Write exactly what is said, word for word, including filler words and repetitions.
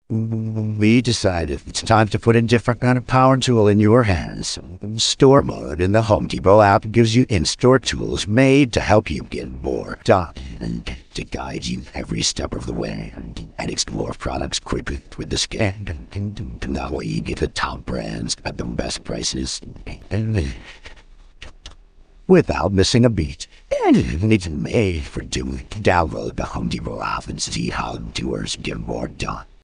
We decided it's time to put a different kind of power tool in your hands. Store Mode in the Home Depot app gives you in-store tools made to help you get more done and to guide you every step of the way and explore products quickly with the scan. That way you get the top brands at the best prices without missing a beat. And it's made for doing. Download the Home Depot app and see how doers get more done.